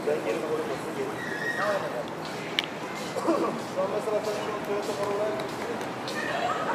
Ben geri koymasın geri. Aynen. Şu an mesela sen Toyota Corolla'ya